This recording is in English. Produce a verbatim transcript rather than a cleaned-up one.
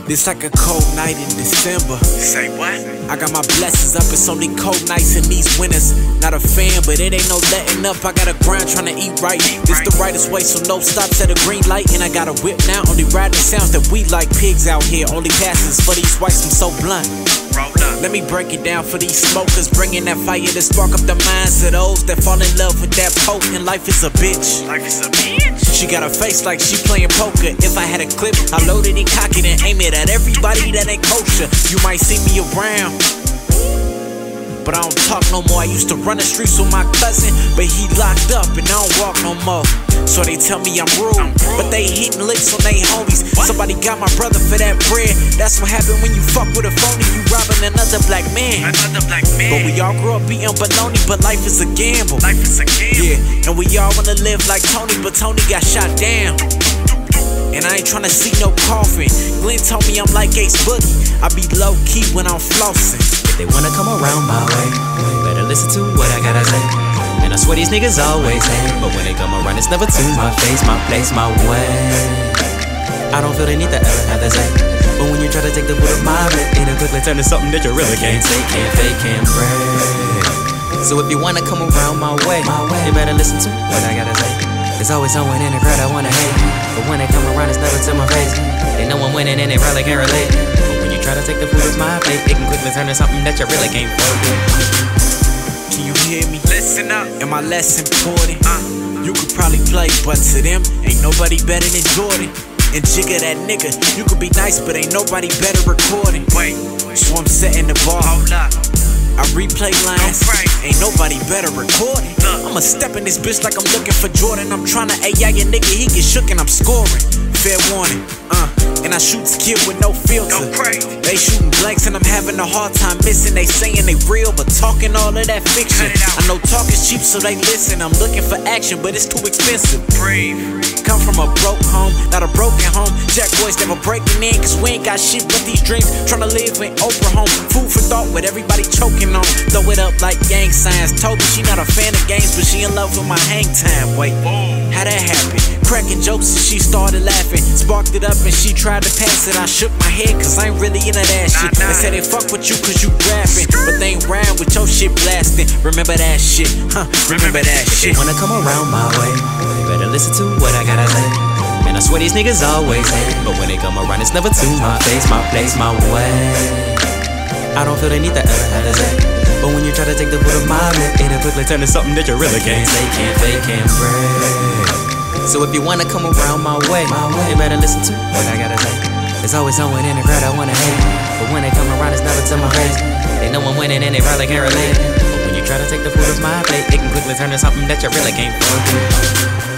This like a cold night in December. Say what? I got my blessings up, it's only cold nights in these winters. Not a fan, but it ain't no letting up. I got a grind trying to eat right. This the rightest way, so no stops at a green light. And I got a whip now, only riding sounds that we like. Pigs out here, only passes for these whites, I'm so blunt. Let me break it down for these smokers, bringing that fire to spark up the minds of those that fall in love with that poke. And life is a bitch. Life is a bitch. She got a face like she playing poker. If I had a clip, I load it and cock it and aim it at everybody that ain't kosher. You might see me around, but I don't talk no more. I used to run the streets with my cousin, but he locked up and I don't walk no more. So they tell me I'm rude, but they hitting licks on they homies. Somebody got my brother for that bread. That's what happened when you fuck with a phony. You robbing another black man. Another black man. But we all grew up eating bologna, but life is a gamble. Life is a gamble. Yeah, and we all wanna live like Tony, but Tony got shot down. And I ain't tryna see no coffin. Glenn told me I'm like Ace Boogie. I be low key when I'm flossing. If they wanna come around my way, better listen to what I gotta say. And I swear these niggas always hate, but when they come around it's never to my face, my place, my way. I don't feel the need to ever have to say, but when you try to take the foot of my bed, it'll quickly turn to something that you really can't say, can't fake, can't break. So if you wanna come around my way, my way, you better listen to what I gotta say. There's always someone in the crowd I wanna hate, but when they come around it's never to my face. They know I'm winning and they probably can't relate, but when you try to take the food off my plate, it can quickly turn to something that you really can't forget. Can you hear me? Listen up. Am I less important? Uh. You could probably play, but to them, ain't nobody better than Jordan. And Jigga that nigga, you could be nice, but ain't nobody better recording. Wait. So I'm setting the bar. Hold up. I replay lines, Right. ain't nobody better recording. I'ma step in this bitch like I'm looking for Jordan. I'm tryna A I your nigga, he get shook and I'm scoring. Fair warning, uh, and I shoot skill with no filter. Go crazy. They shooting blanks and I'm having a hard time missing. They saying they real, but talking all of that fiction. Cut it out. I know talk is cheap, so they listen. I'm looking for action, but it's too expensive. Brave. Come from a broke home, not a broken home. Jack boys never breaking in, cause we ain't got shit but these dreams. Tryna live in Oprah home, food for thought with everybody choking on. Throw it up like gang signs. Told me she not a fan of games, but she in love with my hang time. Wait, how that happen? Cracking jokes and she started laughing. Sparked it up and she tried to pass it. I shook my head cause I ain't really into that shit. They said they fuck with you cause you rapping, but they ain't round with your shit blasting. Remember that shit, huh? Remember that shit. Wanna come around my way, better listen to what I gotta say. Man, I swear these niggas always hate, but when they come around it's never to my face, my place, my way. I don't feel the need to ever have to say, but when you try to take the foot of my lip, it'll quickly turn to something that you really can't say, can't fake, can't break. So if you wanna come around my way, my way, you better listen to what I gotta say. There's always someone in the crowd I wanna hate, but when they come around it's never to my face. They know I'm winning and they probably can't relate, but when you try to take the food off my plate, it can quickly turn to something that you really can't forget.